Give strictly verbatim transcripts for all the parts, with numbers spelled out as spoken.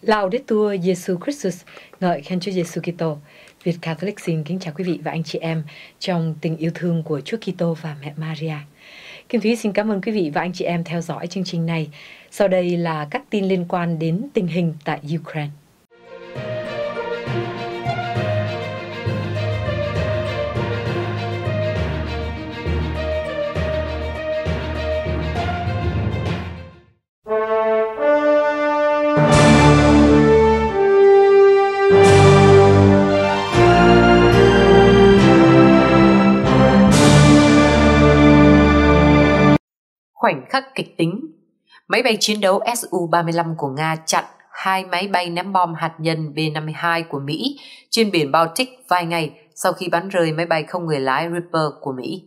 Laudetur Jesus Christus, ngợi khen Chúa Giêsu Kitô. Việt Catholic xin kính chào quý vị và anh chị em trong tình yêu thương của Chúa Kitô và mẹ Maria. Kim Thúy xin cảm ơn quý vị và anh chị em theo dõi chương trình này. Sau đây là các tin liên quan đến tình hình tại Ukraine. Khoảnh khắc kịch tính, máy bay chiến đấu S U ba mươi lăm của Nga chặn hai máy bay ném bom hạt nhân B năm mươi hai của Mỹ trên biển Baltic vài ngày sau khi bắn rơi máy bay không người lái Reaper của Mỹ.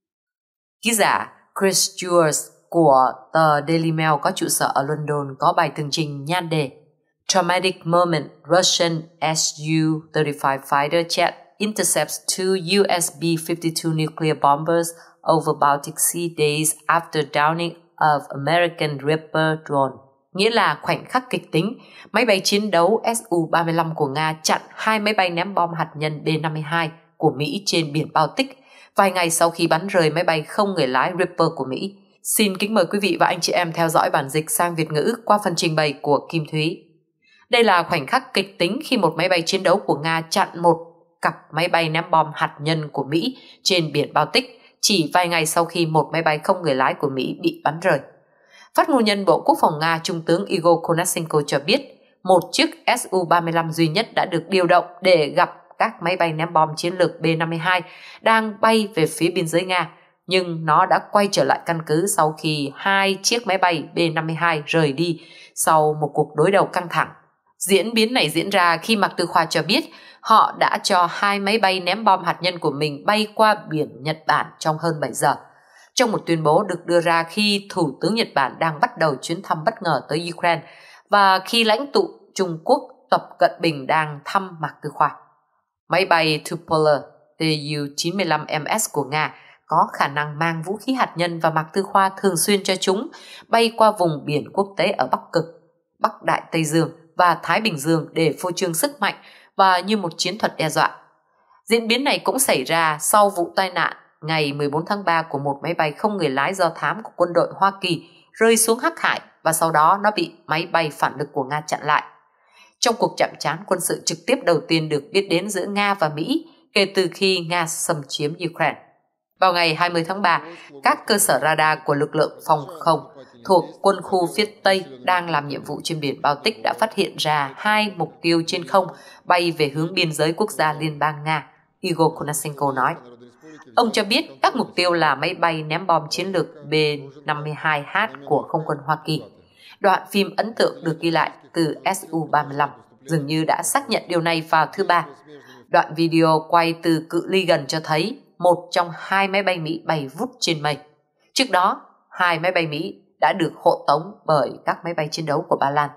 Ký giả Chris Stewart của tờ Daily Mail có trụ sở ở London có bài tường trình nhan đề Traumatic Moment, Russian S U ba mươi lăm Fighter Jet Intercepts two U S B fifty-two Nuclear Bombers over Baltic Sea days after downing of American Reaper drone. Nghĩa là khoảnh khắc kịch tính, máy bay chiến đấu S U ba mươi lăm của Nga chặn hai máy bay ném bom hạt nhân B năm mươi hai của Mỹ trên biển Baltic vài ngày sau khi bắn rơi máy bay không người lái Reaper của Mỹ. Xin kính mời quý vị và anh chị em theo dõi bản dịch sang Việt ngữ qua phần trình bày của Kim Thúy. Đây là khoảnh khắc kịch tính khi một máy bay chiến đấu của Nga chặn một cặp máy bay ném bom hạt nhân của Mỹ trên biển Baltic chỉ vài ngày sau khi một máy bay không người lái của Mỹ bị bắn rơi. Phát ngôn nhân Bộ Quốc phòng Nga Trung tướng Igor Konashenko cho biết một chiếc S U ba mươi lăm duy nhất đã được điều động để gặp các máy bay ném bom chiến lược B năm mươi hai đang bay về phía biên giới Nga, nhưng nó đã quay trở lại căn cứ sau khi hai chiếc máy bay B năm mươi hai rời đi sau một cuộc đối đầu căng thẳng. Diễn biến này diễn ra khi Mạc Tư Khoa cho biết họ đã cho hai máy bay ném bom hạt nhân của mình bay qua biển Nhật Bản trong hơn bảy giờ. Trong một tuyên bố được đưa ra khi Thủ tướng Nhật Bản đang bắt đầu chuyến thăm bất ngờ tới Ukraine và khi lãnh tụ Trung Quốc Tập Cận Bình đang thăm Mạc Tư Khoa. Máy bay Tupolev Tu chín mươi lăm M S của Nga có khả năng mang vũ khí hạt nhân và Mạc Tư Khoa thường xuyên cho chúng bay qua vùng biển quốc tế ở Bắc Cực, Bắc Đại Tây Dương và Thái Bình Dương để phô trương sức mạnh và như một chiến thuật đe dọa. Diễn biến này cũng xảy ra sau vụ tai nạn ngày mười bốn tháng ba của một máy bay không người lái do thám của quân đội Hoa Kỳ rơi xuống Hắc Hải và sau đó nó bị máy bay phản lực của Nga chặn lại. Trong cuộc chạm trán quân sự trực tiếp đầu tiên được biết đến giữa Nga và Mỹ kể từ khi Nga xâm chiếm Ukraine. Vào ngày hai mươi tháng ba, các cơ sở radar của lực lượng phòng không thuộc quân khu phía Tây đang làm nhiệm vụ trên biển Baltic đã phát hiện ra hai mục tiêu trên không bay về hướng biên giới quốc gia liên bang Nga, Igor Konashenko nói. Ông cho biết các mục tiêu là máy bay ném bom chiến lược B năm mươi hai H của không quân Hoa Kỳ. Đoạn phim ấn tượng được ghi lại từ S U ba mươi lăm dường như đã xác nhận điều này vào thứ Ba. Đoạn video quay từ cự ly gần cho thấy một trong hai máy bay Mỹ bay vút trên mây. Trước đó, hai máy bay Mỹ đã được hộ tống bởi các máy bay chiến đấu của Ba Lan.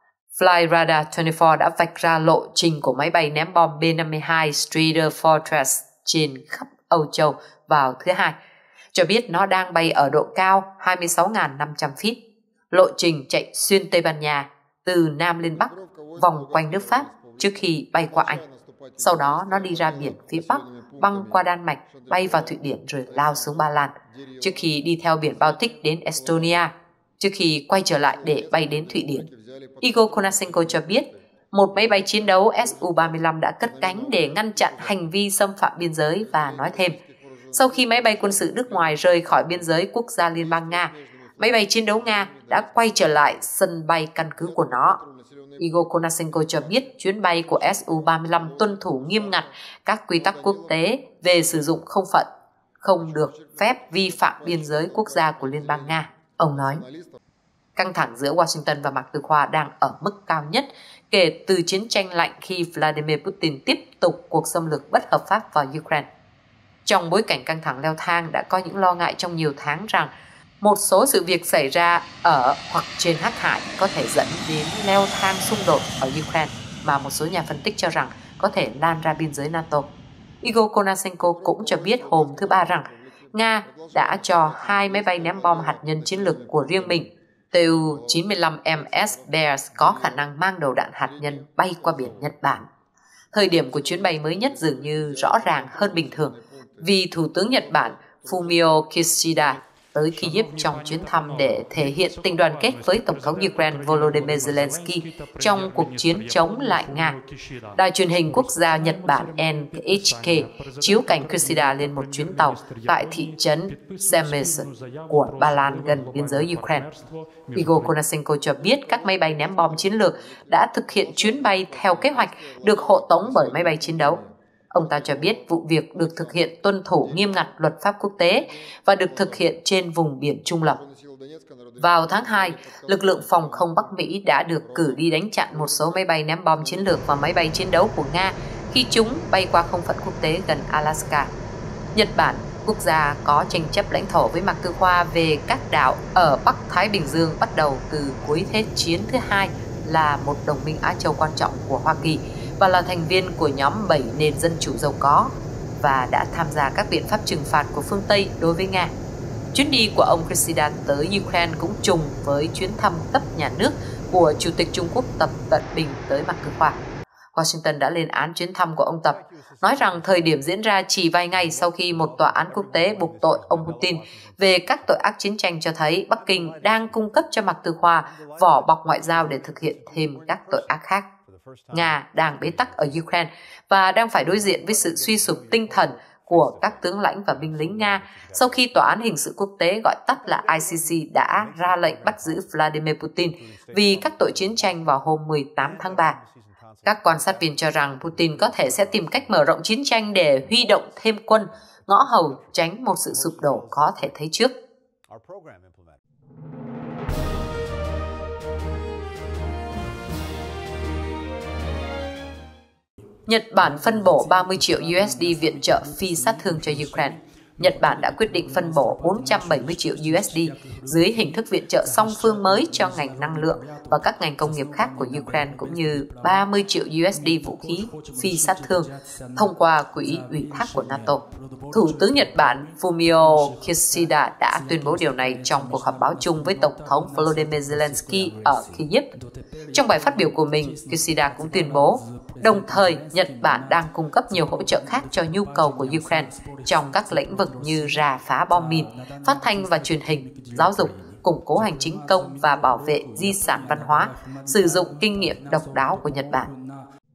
Flyradar hai mươi tư đã vạch ra lộ trình của máy bay ném bom B năm mươi hai Streader Fortress trên khắp Âu Châu vào thứ Hai, cho biết nó đang bay ở độ cao hai mươi sáu nghìn năm trăm feet. Lộ trình chạy xuyên Tây Ban Nha, từ Nam lên Bắc, vòng quanh nước Pháp trước khi bay qua Anh. Sau đó nó đi ra biển phía Bắc, băng qua Đan Mạch, bay vào Thụy Điển rồi lao xuống Ba Lan, trước khi đi theo biển Baltic đến Estonia, trước khi quay trở lại để bay đến Thụy Điển. Igor Konashenko cho biết một máy bay chiến đấu S U ba mươi lăm đã cất cánh để ngăn chặn hành vi xâm phạm biên giới và nói thêm, sau khi máy bay quân sự nước ngoài rời khỏi biên giới quốc gia Liên bang Nga, máy bay chiến đấu Nga đã quay trở lại sân bay căn cứ của nó. Igor Konashenko cho biết chuyến bay của S U ba mươi lăm tuân thủ nghiêm ngặt các quy tắc quốc tế về sử dụng không phận, không được phép vi phạm biên giới quốc gia của Liên bang Nga. Ông nói, căng thẳng giữa Washington và Mạc Tư Khoa đang ở mức cao nhất kể từ chiến tranh lạnh khi Vladimir Putin tiếp tục cuộc xâm lược bất hợp pháp vào Ukraine. Trong bối cảnh căng thẳng leo thang, đã có những lo ngại trong nhiều tháng rằng một số sự việc xảy ra ở hoặc trên Hắc Hải có thể dẫn đến leo thang xung đột ở Ukraine mà một số nhà phân tích cho rằng có thể lan ra biên giới NATO. Igor Konashenko cũng cho biết hôm thứ Ba rằng Nga đã cho hai máy bay ném bom hạt nhân chiến lược của riêng mình Tu chín mươi lăm M S Bears có khả năng mang đầu đạn hạt nhân bay qua biển Nhật Bản. Thời điểm của chuyến bay mới nhất dường như rõ ràng hơn bình thường vì Thủ tướng Nhật Bản Fumio Kishida tới Kyiv trong chuyến thăm để thể hiện tình đoàn kết với Tổng thống Ukraine Volodymyr Zelensky trong cuộc chiến chống lại Nga. Đài truyền hình quốc gia Nhật Bản N H K chiếu cảnh Kishida lên một chuyến tàu tại thị trấn Semmes của Ba Lan gần biên giới Ukraine. Igor Konashenko cho biết các máy bay ném bom chiến lược đã thực hiện chuyến bay theo kế hoạch được hộ tống bởi máy bay chiến đấu. Ông ta cho biết vụ việc được thực hiện tuân thủ nghiêm ngặt luật pháp quốc tế và được thực hiện trên vùng biển trung lập. Vào tháng hai, lực lượng phòng không Bắc Mỹ đã được cử đi đánh chặn một số máy bay ném bom chiến lược và máy bay chiến đấu của Nga khi chúng bay qua không phận quốc tế gần Alaska. Nhật Bản, quốc gia có tranh chấp lãnh thổ với Mạc Tư Khoa về các đảo ở Bắc Thái Bình Dương bắt đầu từ cuối Thế chiến thứ hai, là một đồng minh Á Châu quan trọng của Hoa Kỳ và là thành viên của nhóm bảy nền dân chủ giàu có và đã tham gia các biện pháp trừng phạt của phương Tây đối với Nga. Chuyến đi của ông Kishida tới Ukraine cũng trùng với chuyến thăm cấp nhà nước của Chủ tịch Trung Quốc Tập Cận Bình tới Mạc Tư Khoa. Washington đã lên án chuyến thăm của ông Tập, nói rằng thời điểm diễn ra chỉ vài ngày sau khi một tòa án quốc tế buộc tội ông Putin về các tội ác chiến tranh cho thấy Bắc Kinh đang cung cấp cho Mạc Tư Khoa vỏ bọc ngoại giao để thực hiện thêm các tội ác khác. Nga đang bế tắc ở Ukraine và đang phải đối diện với sự suy sụp tinh thần của các tướng lãnh và binh lính Nga sau khi Tòa án Hình sự Quốc tế gọi tắt là I C C đã ra lệnh bắt giữ Vladimir Putin vì các tội chiến tranh vào hôm mười tám tháng ba. Các quan sát viên cho rằng Putin có thể sẽ tìm cách mở rộng chiến tranh để huy động thêm quân, ngõ hầu tránh một sự sụp đổ có thể thấy trước. Nhật Bản phân bổ ba mươi triệu U S D viện trợ phi sát thương cho Ukraine. Nhật Bản đã quyết định phân bổ bốn trăm bảy mươi triệu U S D dưới hình thức viện trợ song phương mới cho ngành năng lượng và các ngành công nghiệp khác của Ukraine, cũng như ba mươi triệu U S D vũ khí phi sát thương thông qua quỹ ủy thác của NATO. Thủ tướng Nhật Bản Fumio Kishida đã tuyên bố điều này trong cuộc họp báo chung với Tổng thống Volodymyr Zelensky ở Kyiv. Trong bài phát biểu của mình, Kishida cũng tuyên bố, đồng thời Nhật Bản đang cung cấp nhiều hỗ trợ khác cho nhu cầu của Ukraine trong các lĩnh vực như rà phá bom mìn, phát thanh và truyền hình, giáo dục, củng cố hành chính công và bảo vệ di sản văn hóa, sử dụng kinh nghiệm độc đáo của Nhật Bản.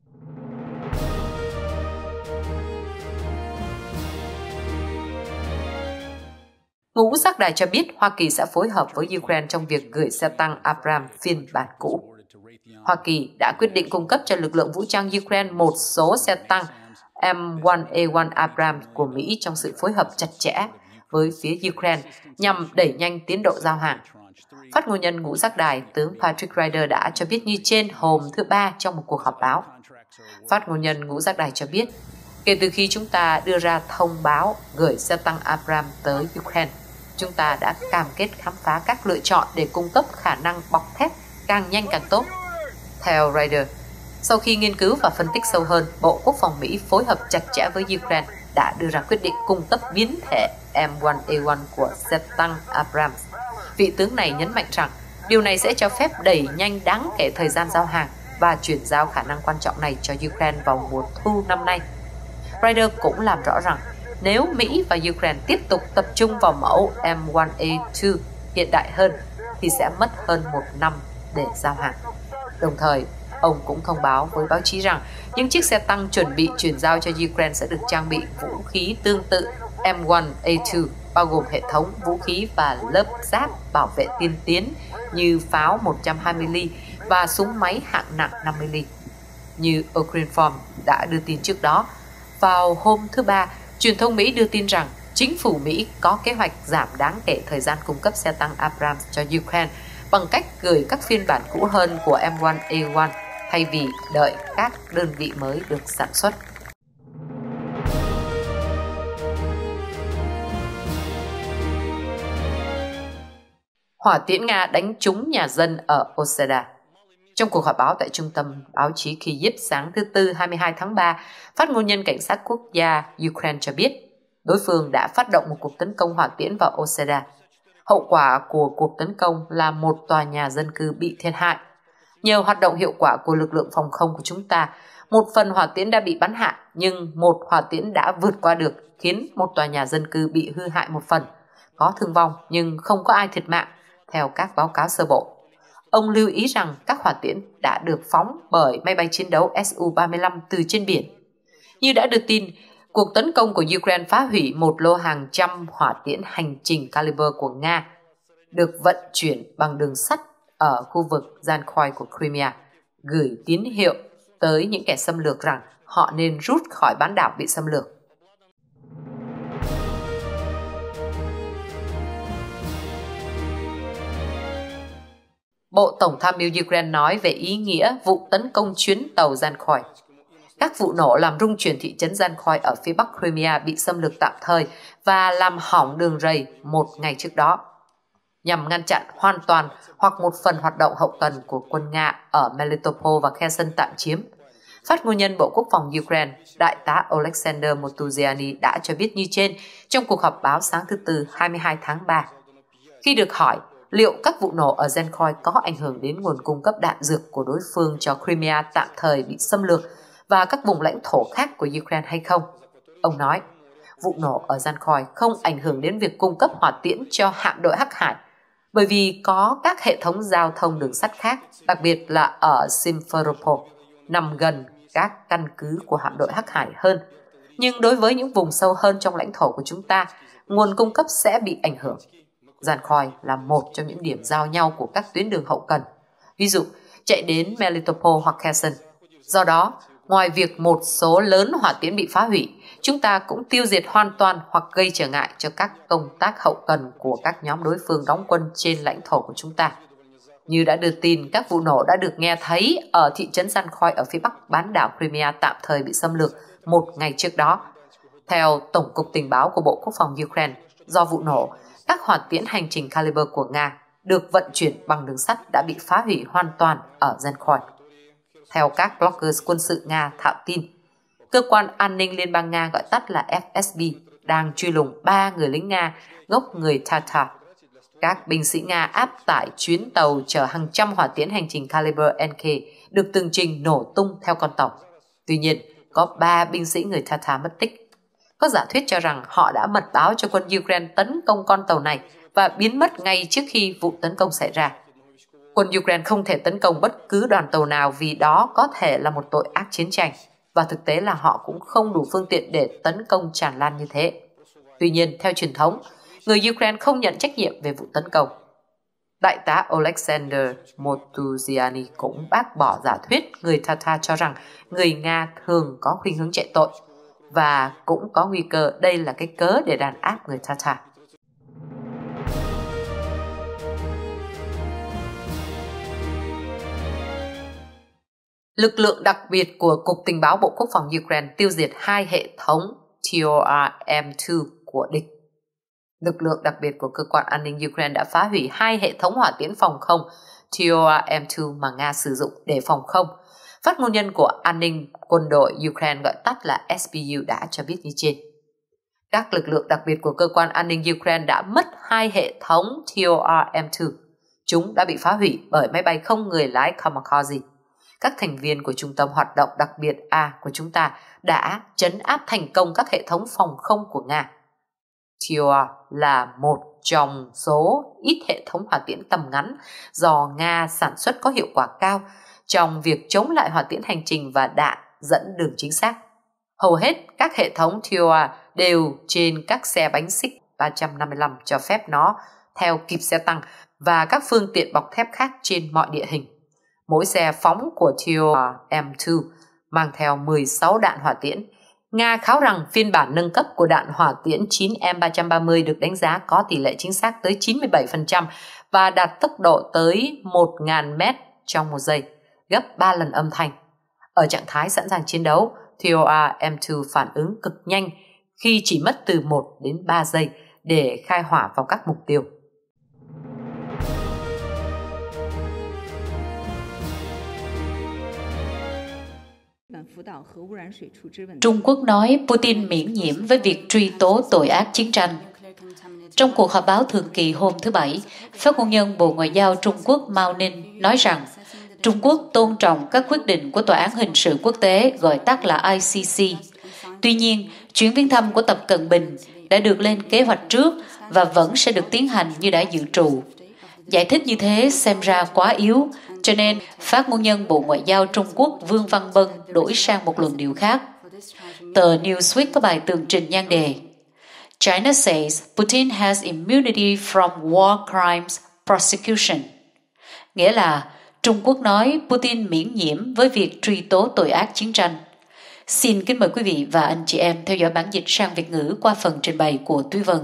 Ngũ giác đài cho biết Hoa Kỳ sẽ phối hợp với Ukraine trong việc gửi xe tăng Abrams phiên bản cũ. Hoa Kỳ đã quyết định cung cấp cho lực lượng vũ trang Ukraine một số xe tăng M một A một Abrams của Mỹ trong sự phối hợp chặt chẽ với phía Ukraine nhằm đẩy nhanh tiến độ giao hàng. Phát ngôn nhân ngũ giác đài tướng Patrick Ryder đã cho biết như trên hôm thứ Ba trong một cuộc họp báo. Phát ngôn nhân ngũ giác đài cho biết, kể từ khi chúng ta đưa ra thông báo gửi xe tăng Abrams tới Ukraine, chúng ta đã cam kết khám phá các lựa chọn để cung cấp khả năng bọc thép càng nhanh càng tốt. Theo Ryder, sau khi nghiên cứu và phân tích sâu hơn, Bộ Quốc phòng Mỹ phối hợp chặt chẽ với Ukraine đã đưa ra quyết định cung cấp biến thể M một A một của xe tăng Abrams. Vị tướng này nhấn mạnh rằng điều này sẽ cho phép đẩy nhanh đáng kể thời gian giao hàng và chuyển giao khả năng quan trọng này cho Ukraine vào mùa thu năm nay. Ryder cũng làm rõ rằng nếu Mỹ và Ukraine tiếp tục tập trung vào mẫu M một A hai hiện đại hơn thì sẽ mất hơn một năm để giao hàng. Đồng thời, ông cũng thông báo với báo chí rằng những chiếc xe tăng chuẩn bị chuyển giao cho Ukraine sẽ được trang bị vũ khí tương tự M một A hai, bao gồm hệ thống vũ khí và lớp giáp bảo vệ tiên tiến như pháo một trăm hai mươi ly và súng máy hạng nặng năm mươi ly. Như Ukrinform đã đưa tin trước đó, vào hôm thứ Ba, truyền thông Mỹ đưa tin rằng chính phủ Mỹ có kế hoạch giảm đáng kể thời gian cung cấp xe tăng Abrams cho Ukraine bằng cách gửi các phiên bản cũ hơn của M một A một thay vì đợi các đơn vị mới được sản xuất. Hỏa tiễn Nga đánh trúng nhà dân ở Oseda. Trong cuộc họp báo tại Trung tâm Báo chí Kyiv sáng thứ Tư hai mươi hai tháng ba, phát ngôn nhân Cảnh sát Quốc gia Ukraine cho biết đối phương đã phát động một cuộc tấn công hỏa tiễn vào Oseda. Hậu quả của cuộc tấn công là một tòa nhà dân cư bị thiệt hại. Nhờ hoạt động hiệu quả của lực lượng phòng không của chúng ta, một phần hỏa tiễn đã bị bắn hạ, nhưng một hỏa tiễn đã vượt qua được, khiến một tòa nhà dân cư bị hư hại một phần. Có thương vong nhưng không có ai thiệt mạng, theo các báo cáo sơ bộ. Ông lưu ý rằng các hỏa tiễn đã được phóng bởi máy bay chiến đấu S U ba mươi lăm từ trên biển. Như đã được tin, cuộc tấn công của Ukraine phá hủy một lô hàng trăm hỏa tiễn hành trình Caliber của Nga, được vận chuyển bằng đường sắt ở khu vực Zankoy của Crimea, gửi tín hiệu tới những kẻ xâm lược rằng họ nên rút khỏi bán đảo bị xâm lược. Bộ Tổng tham mưu Ukraine nói về ý nghĩa vụ tấn công chuyến tàu Zankoy. Các vụ nổ làm rung chuyển thị trấn Zankoy ở phía bắc Crimea bị xâm lược tạm thời và làm hỏng đường ray một ngày trước đó, nhằm ngăn chặn hoàn toàn hoặc một phần hoạt động hậu cần của quân Nga ở Melitopol và Kherson tạm chiếm. Phát ngôn nhân Bộ Quốc phòng Ukraine, Đại tá Oleksandr Motuziani đã cho biết như trên trong cuộc họp báo sáng thứ Tư hai mươi hai tháng ba. Khi được hỏi liệu các vụ nổ ở Zankoy có ảnh hưởng đến nguồn cung cấp đạn dược của đối phương cho Crimea tạm thời bị xâm lược và các vùng lãnh thổ khác của Ukraine hay không, ông nói, vụ nổ ở Zankoy không ảnh hưởng đến việc cung cấp hỏa tiễn cho hạm đội Hắc Hải, bởi vì có các hệ thống giao thông đường sắt khác, đặc biệt là ở Simferopol, nằm gần các căn cứ của hạm đội Hắc Hải hơn. Nhưng đối với những vùng sâu hơn trong lãnh thổ của chúng ta, nguồn cung cấp sẽ bị ảnh hưởng. Zankoy là một trong những điểm giao nhau của các tuyến đường hậu cần, ví dụ chạy đến Melitopol hoặc Kherson. Do đó, ngoài việc một số lớn hỏa tiễn bị phá hủy, chúng ta cũng tiêu diệt hoàn toàn hoặc gây trở ngại cho các công tác hậu cần của các nhóm đối phương đóng quân trên lãnh thổ của chúng ta. Như đã được tin, các vụ nổ đã được nghe thấy ở thị trấn Zankoy ở phía bắc bán đảo Crimea tạm thời bị xâm lược một ngày trước đó. Theo Tổng cục Tình báo của Bộ Quốc phòng Ukraine, do vụ nổ, các hỏa tiễn hành trình Caliber của Nga được vận chuyển bằng đường sắt đã bị phá hủy hoàn toàn ở Zankoy. Theo các blogger quân sự Nga thạo tin, cơ quan an ninh Liên bang Nga gọi tắt là F S B đang truy lùng ba người lính Nga gốc người Tatar. Các binh sĩ Nga áp tải chuyến tàu chở hàng trăm hỏa tiễn hành trình Caliber N K được tường trình nổ tung theo con tàu. Tuy nhiên, có ba binh sĩ người Tatar mất tích. Có giả thuyết cho rằng họ đã mật báo cho quân Ukraine tấn công con tàu này và biến mất ngay trước khi vụ tấn công xảy ra. Quân Ukraine không thể tấn công bất cứ đoàn tàu nào vì đó có thể là một tội ác chiến tranh, và thực tế là họ cũng không đủ phương tiện để tấn công tràn lan như thế. Tuy nhiên, theo truyền thống, người Ukraine không nhận trách nhiệm về vụ tấn công. Đại tá Oleksandr Motuziani cũng bác bỏ giả thuyết người Tatar cho rằng người Nga thường có khuynh hướng chạy tội, và cũng có nguy cơ đây là cái cớ để đàn áp người Tatar. Lực lượng đặc biệt của Cục Tình báo Bộ Quốc phòng Ukraine tiêu diệt hai hệ thống T O R M hai của địch. Lực lượng đặc biệt của Cơ quan An ninh Ukraine đã phá hủy hai hệ thống hỏa tiễn phòng không T O R M hai mà Nga sử dụng để phòng không. Phát ngôn nhân của An ninh Quân đội Ukraine gọi tắt là S B U đã cho biết như trên. Các lực lượng đặc biệt của Cơ quan An ninh Ukraine đã mất hai hệ thống T O R M hai. Chúng đã bị phá hủy bởi máy bay không người lái Kamikaze. Các thành viên của Trung tâm Hoạt động Đặc biệt A của chúng ta đã trấn áp thành công các hệ thống phòng không của Nga. T O R là một trong số ít hệ thống hỏa tiễn tầm ngắn do Nga sản xuất có hiệu quả cao trong việc chống lại hỏa tiễn hành trình và đạn dẫn đường chính xác. Hầu hết các hệ thống T O R đều trên các xe bánh xích ba trăm năm mươi lăm cho phép nó theo kịp xe tăng và các phương tiện bọc thép khác trên mọi địa hình. Mỗi xe phóng của T O R M hai mang theo mười sáu đạn hỏa tiễn. Nga kháo rằng phiên bản nâng cấp của đạn hỏa tiễn chín M ba ba mươi được đánh giá có tỷ lệ chính xác tới chín mươi bảy phần trăm và đạt tốc độ tới một nghìn mét trong một giây, gấp ba lần âm thanh. Ở trạng thái sẵn sàng chiến đấu, T O R M hai phản ứng cực nhanh khi chỉ mất từ một đến ba giây để khai hỏa vào các mục tiêu. Trung Quốc nói Putin miễn nhiễm với việc truy tố tội ác chiến tranh. Trong cuộc họp báo thường kỳ hôm thứ Bảy, phát ngôn nhân Bộ Ngoại giao Trung Quốc Mao Ninh nói rằng Trung Quốc tôn trọng các quyết định của Tòa án Hình sự Quốc tế, gọi tắt là I C C. Tuy nhiên, chuyến viếng thăm của Tập Cận Bình đã được lên kế hoạch trước và vẫn sẽ được tiến hành như đã dự trù. Giải thích như thế xem ra quá yếu, cho nên phát ngôn nhân Bộ Ngoại giao Trung Quốc Vương Văn Bân đổi sang một luận điệu khác. Tờ Newsweek có bài tường trình nhan đề China says Putin has immunity from war crimes prosecution. Nghĩa là Trung Quốc nói Putin miễn nhiễm với việc truy tố tội ác chiến tranh. Xin kính mời quý vị và anh chị em theo dõi bản dịch sang Việt ngữ qua phần trình bày của Thúy Vân.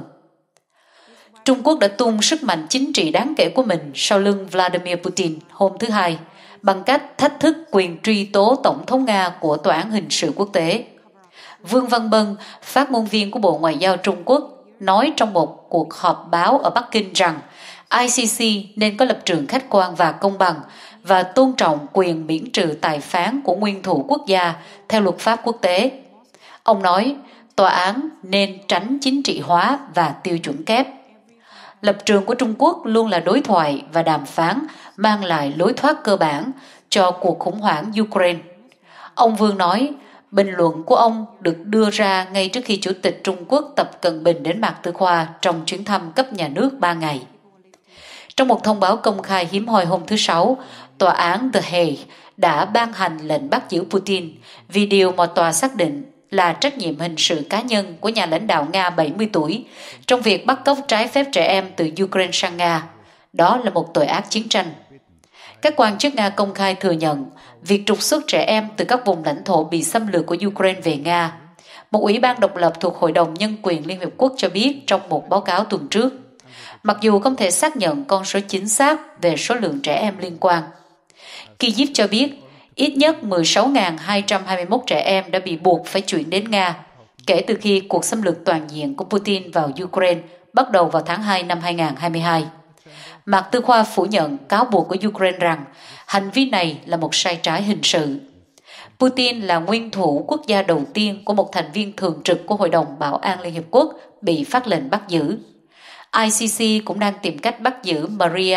Trung Quốc đã tung sức mạnh chính trị đáng kể của mình sau lưng Vladimir Putin hôm thứ Hai bằng cách thách thức quyền truy tố Tổng thống Nga của Tòa án Hình sự Quốc tế. Vương Văn Bân, phát ngôn viên của Bộ Ngoại giao Trung Quốc, nói trong một cuộc họp báo ở Bắc Kinh rằng I C C nên có lập trường khách quan và công bằng và tôn trọng quyền miễn trừ tài phán của nguyên thủ quốc gia theo luật pháp quốc tế. Ông nói, tòa án nên tránh chính trị hóa và tiêu chuẩn kép. Lập trường của Trung Quốc luôn là đối thoại và đàm phán mang lại lối thoát cơ bản cho cuộc khủng hoảng Ukraine. Ông Vương nói, bình luận của ông được đưa ra ngay trước khi Chủ tịch Trung Quốc Tập Cận Bình đến Mạc Tư Khoa trong chuyến thăm cấp nhà nước ba ngày. Trong một thông báo công khai hiếm hoi hôm thứ Sáu, Tòa án The Hague đã ban hành lệnh bắt giữ Putin vì điều mà tòa xác định là trách nhiệm hình sự cá nhân của nhà lãnh đạo Nga bảy mươi tuổi trong việc bắt cóc trái phép trẻ em từ Ukraine sang Nga. Đó là một tội ác chiến tranh. Các quan chức Nga công khai thừa nhận việc trục xuất trẻ em từ các vùng lãnh thổ bị xâm lược của Ukraine về Nga. Một ủy ban độc lập thuộc Hội đồng Nhân quyền Liên Hiệp Quốc cho biết trong một báo cáo tuần trước, mặc dù không thể xác nhận con số chính xác về số lượng trẻ em liên quan. Kyiv cho biết ít nhất mười sáu nghìn hai trăm hai mươi mốt trẻ em đã bị buộc phải chuyển đến Nga kể từ khi cuộc xâm lược toàn diện của Putin vào Ukraine bắt đầu vào tháng hai năm hai nghìn không trăm hai mươi hai. Mạc Tư Khoa phủ nhận cáo buộc của Ukraine rằng hành vi này là một sai trái hình sự. Putin là nguyên thủ quốc gia đầu tiên của một thành viên thường trực của Hội đồng Bảo an Liên Hiệp Quốc bị phát lệnh bắt giữ. I C C cũng đang tìm cách bắt giữ Maria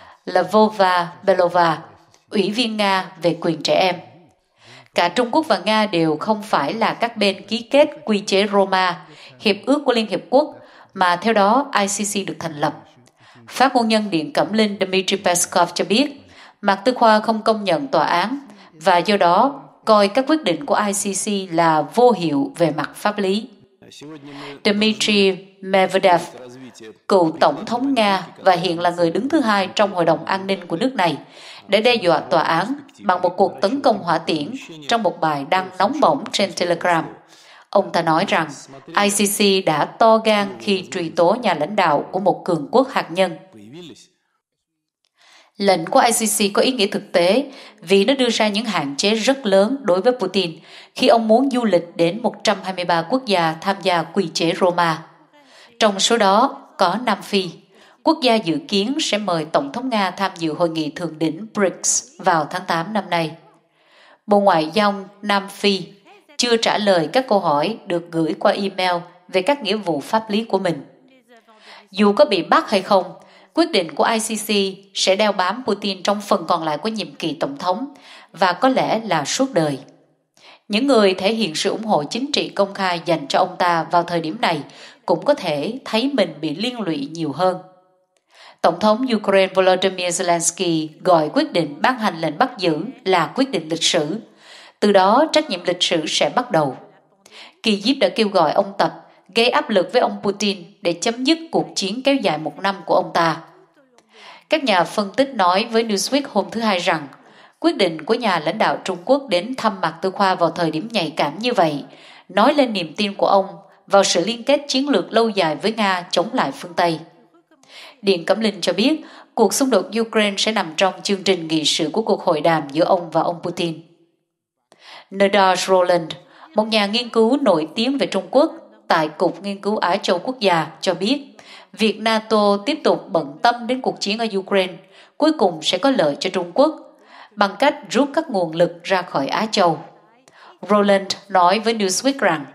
Lvova-Belova, Ủy viên Nga về quyền trẻ em. Cả Trung Quốc và Nga đều không phải là các bên ký kết quy chế Roma, hiệp ước của Liên Hiệp Quốc, mà theo đó I C C được thành lập. Phát ngôn nhân Điện Cẩm Linh Dmitry Peskov cho biết, Mạc Tư Khoa không công nhận tòa án và do đó coi các quyết định của I C C là vô hiệu về mặt pháp lý. Dmitry Medvedev, cựu tổng thống Nga và hiện là người đứng thứ hai trong Hội đồng An ninh của nước này, đã đe dọa tòa án bằng một cuộc tấn công hỏa tiễn trong một bài đăng nóng bỏng trên Telegram. Ông ta nói rằng I C C đã to gan khi truy tố nhà lãnh đạo của một cường quốc hạt nhân. Lệnh của I C C có ý nghĩa thực tế vì nó đưa ra những hạn chế rất lớn đối với Putin khi ông muốn du lịch đến một trăm hai mươi ba quốc gia tham gia quy chế Roma. Trong số đó có Nam Phi, quốc gia dự kiến sẽ mời Tổng thống Nga tham dự hội nghị thượng đỉnh B R I C S vào tháng tám năm nay. Bộ Ngoại giao Nam Phi chưa trả lời các câu hỏi được gửi qua email về các nghĩa vụ pháp lý của mình. Dù có bị bắt hay không, quyết định của I C C sẽ đeo bám Putin trong phần còn lại của nhiệm kỳ tổng thống và có lẽ là suốt đời. Những người thể hiện sự ủng hộ chính trị công khai dành cho ông ta vào thời điểm này cũng có thể thấy mình bị liên lụy nhiều hơn. Tổng thống Ukraine Volodymyr Zelensky gọi quyết định ban hành lệnh bắt giữ là quyết định lịch sử. Từ đó trách nhiệm lịch sử sẽ bắt đầu. Kyiv đã kêu gọi ông Tập gây áp lực với ông Putin để chấm dứt cuộc chiến kéo dài một năm của ông ta. Các nhà phân tích nói với Newsweek hôm thứ Hai rằng quyết định của nhà lãnh đạo Trung Quốc đến thăm Mạc Tư Khoa vào thời điểm nhạy cảm như vậy nói lên niềm tin của ông vào sự liên kết chiến lược lâu dài với Nga chống lại phương Tây. Điện Cẩm Linh cho biết cuộc xung đột Ukraine sẽ nằm trong chương trình nghị sự của cuộc hội đàm giữa ông và ông Putin. Nedar Roland, một nhà nghiên cứu nổi tiếng về Trung Quốc tại Cục Nghiên cứu Á Châu Quốc gia cho biết việc NATO tiếp tục bận tâm đến cuộc chiến ở Ukraine cuối cùng sẽ có lợi cho Trung Quốc bằng cách rút các nguồn lực ra khỏi Á Châu. Roland nói với Newsweek rằng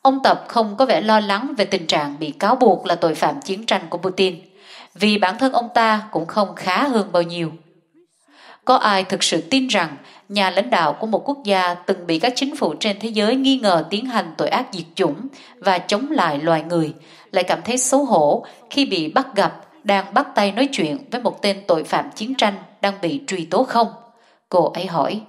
Ông Tập không có vẻ lo lắng về tình trạng bị cáo buộc là tội phạm chiến tranh của Putin, vì bản thân ông ta cũng không khá hơn bao nhiêu. Có ai thực sự tin rằng nhà lãnh đạo của một quốc gia từng bị các chính phủ trên thế giới nghi ngờ tiến hành tội ác diệt chủng và chống lại loài người lại cảm thấy xấu hổ khi bị bắt gặp đang bắt tay nói chuyện với một tên tội phạm chiến tranh đang bị truy tố không? Cô ấy hỏi.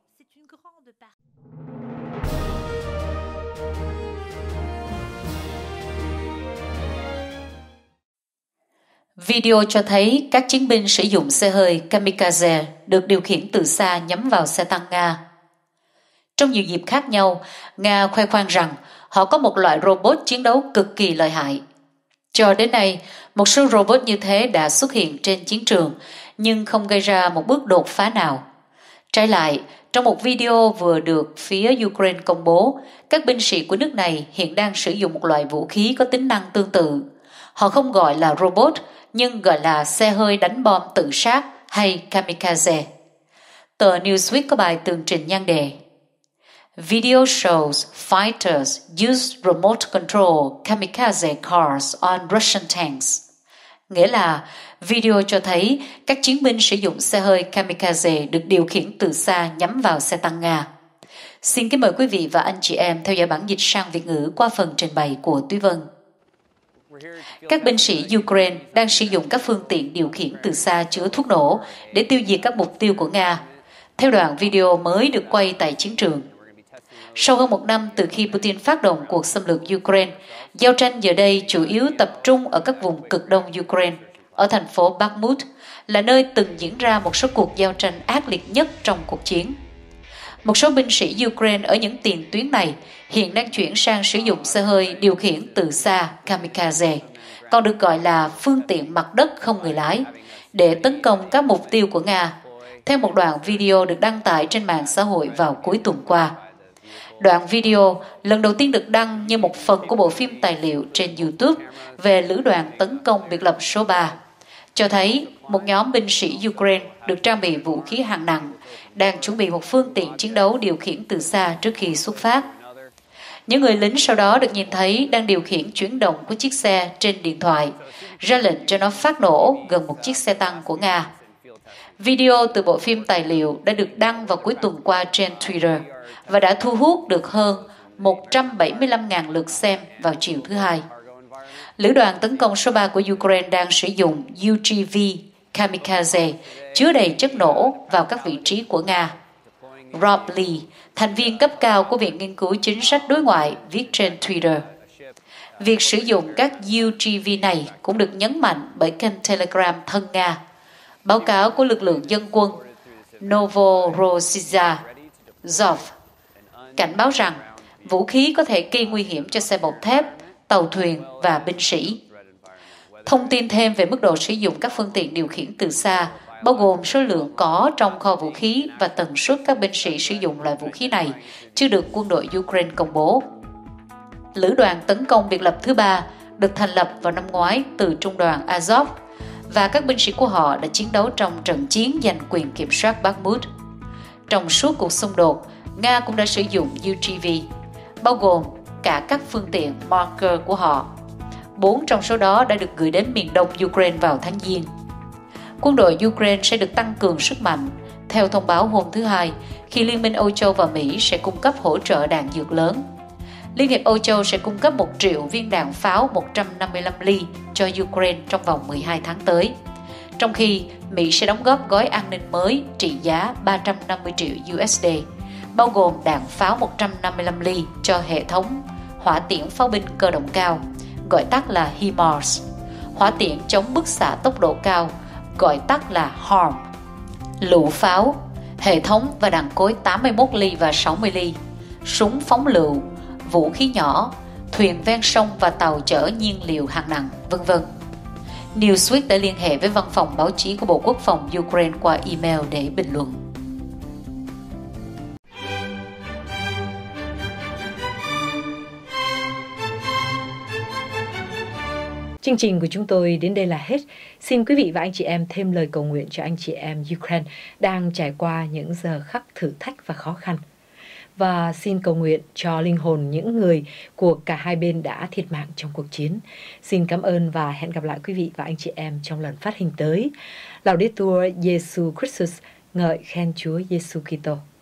Video cho thấy các chiến binh sử dụng xe hơi kamikaze được điều khiển từ xa nhắm vào xe tăng Nga. Trong nhiều dịp khác nhau, Nga khoe khoang rằng họ có một loại robot chiến đấu cực kỳ lợi hại. Cho đến nay, một số robot như thế đã xuất hiện trên chiến trường, nhưng không gây ra một bước đột phá nào. Trái lại, trong một video vừa được phía Ukraine công bố, các binh sĩ của nước này hiện đang sử dụng một loại vũ khí có tính năng tương tự. Họ không gọi là robot, nhưng gọi là xe hơi đánh bom tự sát hay kamikaze. Tờ Newsweek có bài tường trình nhan đề Video shows fighters use remote control kamikaze cars on Russian tanks. Nghĩa là video cho thấy các chiến binh sử dụng xe hơi kamikaze được điều khiển từ xa nhắm vào xe tăng Nga. Xin kính mời quý vị và anh chị em theo dõi bản dịch sang Việt ngữ qua phần trình bày của Túy Vân. Các binh sĩ Ukraine đang sử dụng các phương tiện điều khiển từ xa chứa thuốc nổ để tiêu diệt các mục tiêu của Nga, theo đoạn video mới được quay tại chiến trường. Sau hơn một năm từ khi Putin phát động cuộc xâm lược Ukraine, giao tranh giờ đây chủ yếu tập trung ở các vùng cực đông Ukraine, ở thành phố Bakhmut, là nơi từng diễn ra một số cuộc giao tranh ác liệt nhất trong cuộc chiến. Một số binh sĩ Ukraine ở những tiền tuyến này hiện đang chuyển sang sử dụng xe hơi điều khiển từ xa kamikaze, còn được gọi là phương tiện mặt đất không người lái, để tấn công các mục tiêu của Nga, theo một đoạn video được đăng tải trên mạng xã hội vào cuối tuần qua. Đoạn video lần đầu tiên được đăng như một phần của bộ phim tài liệu trên YouTube về lữ đoàn tấn công biệt lập số ba, cho thấy một nhóm binh sĩ Ukraine được trang bị vũ khí hạng nặng đang chuẩn bị một phương tiện chiến đấu điều khiển từ xa trước khi xuất phát. Những người lính sau đó được nhìn thấy đang điều khiển chuyển động của chiếc xe trên điện thoại, ra lệnh cho nó phát nổ gần một chiếc xe tăng của Nga. Video từ bộ phim tài liệu đã được đăng vào cuối tuần qua trên Twitter và đã thu hút được hơn một trăm bảy mươi lăm nghìn lượt xem vào chiều thứ Hai. Lữ đoàn tấn công số ba của Ukraine đang sử dụng u giê vê kamikaze chứa đầy chất nổ vào các vị trí của Nga. Rob Lee, thành viên cấp cao của Viện Nghiên cứu Chính sách Đối ngoại, viết trên Twitter. Việc sử dụng các u giê vê này cũng được nhấn mạnh bởi kênh Telegram thân Nga. Báo cáo của lực lượng dân quân Novorossiysk Zov cảnh báo rằng vũ khí có thể gây nguy hiểm cho xe bọc thép, tàu thuyền và binh sĩ. Thông tin thêm về mức độ sử dụng các phương tiện điều khiển từ xa, bao gồm số lượng có trong kho vũ khí và tần suất các binh sĩ sử dụng loại vũ khí này, chưa được quân đội Ukraine công bố. Lữ đoàn tấn công biệt lập thứ ba được thành lập vào năm ngoái từ trung đoàn Azov, và các binh sĩ của họ đã chiến đấu trong trận chiến giành quyền kiểm soát Bakhmut. Trong suốt cuộc xung đột, Nga cũng đã sử dụng u giê vê, bao gồm cả các phương tiện Marker của họ. Bốn trong số đó đã được gửi đến miền đông Ukraine vào tháng Giêng. Quân đội Ukraine sẽ được tăng cường sức mạnh, theo thông báo hôm thứ Hai, khi Liên minh Âu Châu và Mỹ sẽ cung cấp hỗ trợ đạn dược lớn. Liên hiệp Âu Châu sẽ cung cấp một triệu viên đạn pháo một trăm năm mươi lăm ly cho Ukraine trong vòng mười hai tháng tới, trong khi Mỹ sẽ đóng góp gói an ninh mới trị giá ba trăm năm mươi triệu đô la, bao gồm đạn pháo một trăm năm mươi lăm ly cho hệ thống hỏa tiễn pháo binh cơ động cao, gọi tắt là HIMARS, hỏa tiễn chống bức xạ tốc độ cao, gọi tắt là HARM, lựu pháo, hệ thống và đạn cối tám mươi mốt ly và sáu mươi ly, súng phóng lựu, vũ khí nhỏ, thuyền ven sông và tàu chở nhiên liệu hạng nặng, vân vân. Newsweek đã liên hệ với văn phòng báo chí của Bộ Quốc phòng Ukraine qua email để bình luận. Chương trình của chúng tôi đến đây là hết. Xin quý vị và anh chị em thêm lời cầu nguyện cho anh chị em Ukraine đang trải qua những giờ khắc thử thách và khó khăn. và xin cầu nguyện cho linh hồn những người của cả hai bên đã thiệt mạng trong cuộc chiến. Xin cảm ơn và hẹn gặp lại quý vị và anh chị em trong lần phát hình tới. Laudetur Jesu Christus, ngợi khen Chúa Giêsu Kitô.